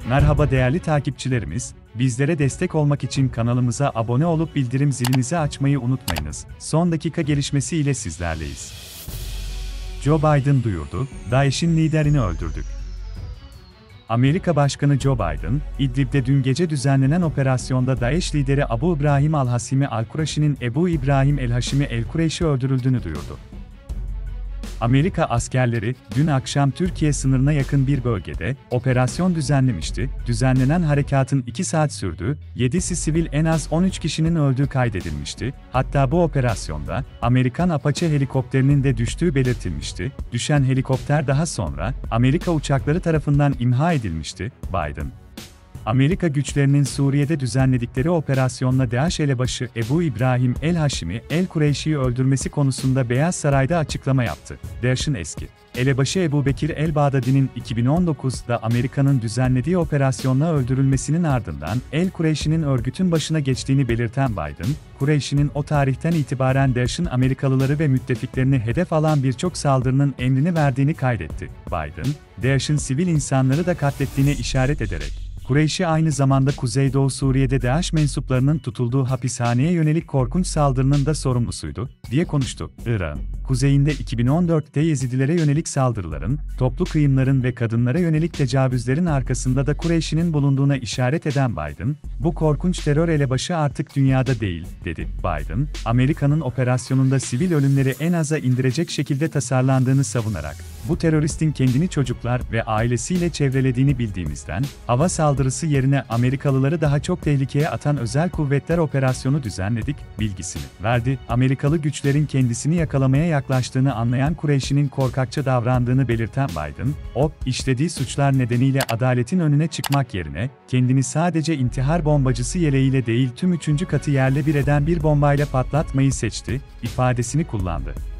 Merhaba değerli takipçilerimiz, bizlere destek olmak için kanalımıza abone olup bildirim zilinizi açmayı unutmayınız. Son dakika gelişmesi ile sizlerleyiz. Joe Biden duyurdu, DAEŞ'in liderini öldürdük. Amerika Başkanı Joe Biden, İdlib'de dün gece düzenlenen operasyonda DAEŞ lideri Abu İbrahim al-Hasimi al-Kureyşi'nin Ebu İbrahim el-Haşimi el-Kureyşi öldürüldüğünü duyurdu. Amerika askerleri, dün akşam Türkiye sınırına yakın bir bölgede operasyon düzenlemişti. Düzenlenen harekatın 2 saat sürdüğü, 7'si sivil en az 13 kişinin öldüğü kaydedilmişti. Hatta bu operasyonda Amerikan Apache helikopterinin de düştüğü belirtilmişti. Düşen helikopter daha sonra Amerika uçakları tarafından imha edilmişti. Biden, Amerika güçlerinin Suriye'de düzenledikleri operasyonla DAEŞ elebaşı Ebu İbrahim el-Haşimi el-Kureyşi'yi öldürmesi konusunda Beyaz Saray'da açıklama yaptı. DAEŞ'in eski elebaşı Ebu Bekir el-Bağdadi'nin 2019'da Amerika'nın düzenlediği operasyonla öldürülmesinin ardından el-Kureyşi'nin örgütün başına geçtiğini belirten Biden, Kureyşi'nin o tarihten itibaren DAEŞ'in Amerikalıları ve müttefiklerini hedef alan birçok saldırının emrini verdiğini kaydetti. Biden, DAEŞ'in sivil insanları da katlettiğine işaret ederek, Kureyşi aynı zamanda Kuzeydoğu Suriye'de DAEŞ mensuplarının tutulduğu hapishaneye yönelik korkunç saldırının da sorumlusuydu, diye konuştu. Irak'ın kuzeyinde 2014'te Yezidilere yönelik saldırıların, toplu kıyımların ve kadınlara yönelik tecavüzlerin arkasında da Kureyşi'nin bulunduğuna işaret eden Biden, bu korkunç terör elebaşı artık dünyada değil, dedi. Biden, Amerika'nın operasyonunda sivil ölümleri en aza indirecek şekilde tasarlandığını savunarak, bu teröristin kendini çocuklar ve ailesiyle çevrelediğini bildiğimizden, hava saldırısı yerine Amerikalıları daha çok tehlikeye atan özel kuvvetler operasyonu düzenledik, bilgisini verdi. Amerikalı güçlerin kendisini yakalamaya yaklaştığını anlayan Kureyşi'nin korkakça davrandığını belirten Biden, o, işlediği suçlar nedeniyle adaletin önüne çıkmak yerine, kendini sadece intihar bombacısı yeleğiyle değil tüm 3. katı yerle bir eden bir bombayla patlatmayı seçti, ifadesini kullandı.